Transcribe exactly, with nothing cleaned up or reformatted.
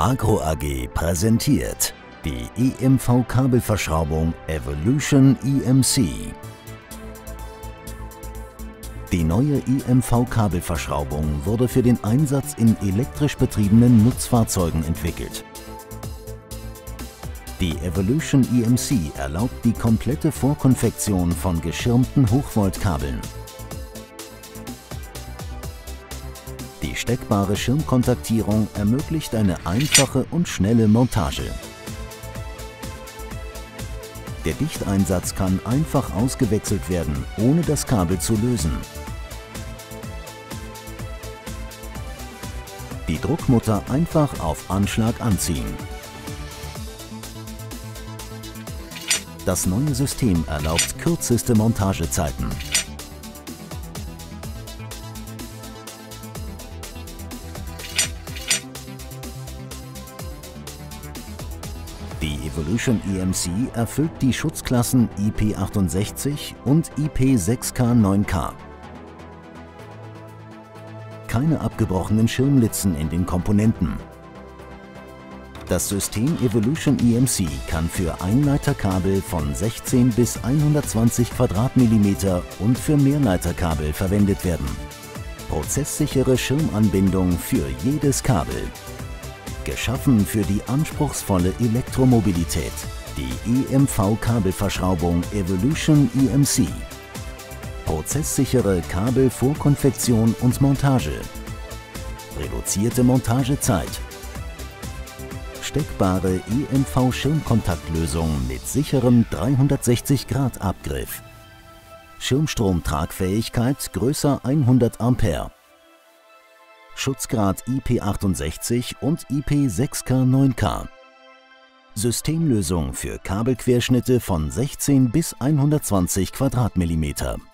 Agro A G präsentiert die E M V-Kabelverschraubung Evolution E M C. Die neue E M V-Kabelverschraubung wurde für den Einsatz in elektrisch betriebenen Nutzfahrzeugen entwickelt. Die Evolution E M C erlaubt die komplette Vorkonfektion von geschirmten Hochvoltkabeln. Die steckbare Schirmkontaktierung ermöglicht eine einfache und schnelle Montage. Der Dichteinsatz kann einfach ausgewechselt werden, ohne das Kabel zu lösen. Die Druckmutter einfach auf Anschlag anziehen. Das neue System erlaubt kürzeste Montagezeiten. Die Evolution E M C erfüllt die Schutzklassen I P achtundsechzig und I P sechs K neun K. Keine abgebrochenen Schirmlitzen in den Komponenten. Das System Evolution E M C kann für Einleiterkabel von sechzehn bis hundertzwanzig Quadratmillimeter und für Mehrleiterkabel verwendet werden. Prozesssichere Schirmanbindung für jedes Kabel. Geschaffen für die anspruchsvolle Elektromobilität. Die E M V-Kabelverschraubung Evolution E M C. Prozesssichere Kabelvorkonfektion und Montage. Reduzierte Montagezeit. Steckbare E M V-Schirmkontaktlösung mit sicherem dreihundertsechzig Grad Abgriff. Schirmstromtragfähigkeit größer hundert Ampere. Schutzgrad I P achtundsechzig und I P sechs K neun K. Systemlösung für Kabelquerschnitte von sechzehn bis hundertzwanzig Quadratmillimeter.